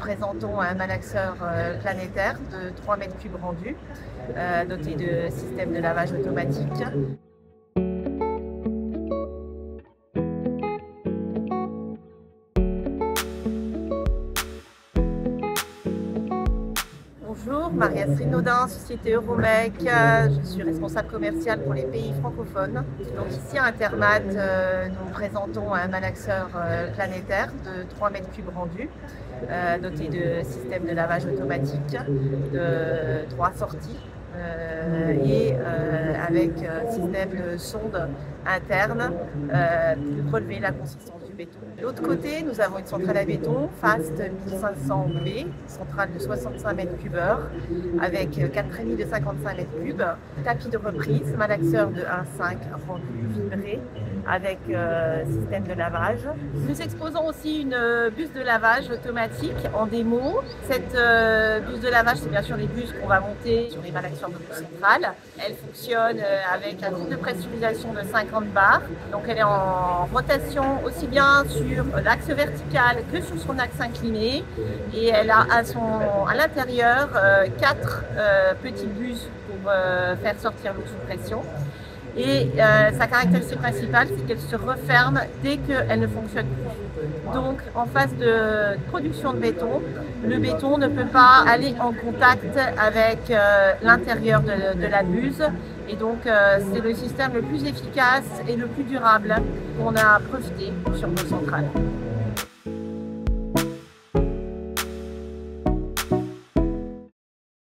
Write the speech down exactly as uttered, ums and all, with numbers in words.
présentons un malaxeur euh, planétaire de trois mètres cubes rendus, euh, doté de système de lavage automatique. Bonjour, Marie-Astrid Naudin, société Euromec. Je suis responsable commerciale pour les pays francophones. Donc ici à Intermat, euh, nous présentons un malaxeur euh, planétaire de trois mètres cubes rendus, euh, doté de système de lavage automatique, de trois sorties euh, et euh, avec euh, système de sonde interne euh, pour relever la consistance du béton. De l'autre côté, nous avons une centrale à béton Fast mille cinq cents B, centrale de soixante-cinq mètres cubes heure avec quatre trémies de cinquante-cinq mètres cubes, tapis de reprise, malaxeur de un virgule cinq rendu vibré avec euh, système de lavage. Nous exposons aussi une euh, buse de lavage automatique en démo. Cette euh, buse de lavage, c'est bien sûr les buses qu'on va monter sur les malaxeurs de l'eau centrale. Elle fonctionne euh, avec un type de pressurisation de cinquante bars. Donc elle est en rotation aussi bien sur l'axe vertical que sur son axe incliné. Et elle a à, son, à l'intérieur euh, quatre euh, petites buses pour euh, faire sortir l'eau sous pression. Et euh, sa caractéristique principale, c'est qu'elle se referme dès qu'elle ne fonctionne plus. Donc, en phase de production de béton, le béton ne peut pas aller en contact avec euh, l'intérieur de, de la buse. Et donc, euh, c'est le système le plus efficace et le plus durable qu'on a breveté sur nos centrales.